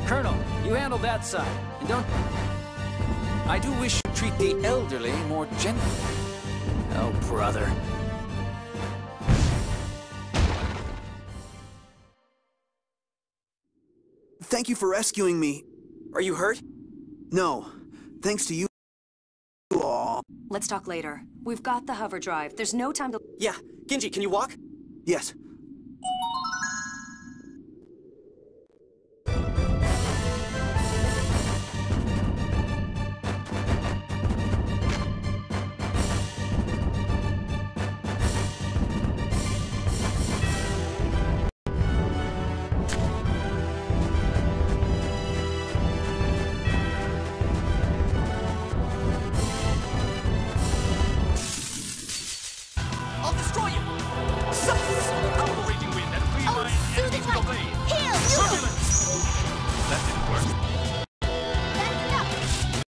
Colonel, you handle that side. And don't... I do wish you'd treat the elderly more gently. Oh, brother. Thank you for rescuing me. Are you hurt? No. Thanks to you all. Let's talk later. We've got the hover drive. There's no time to... Yeah. Ginji, can you walk? Yes.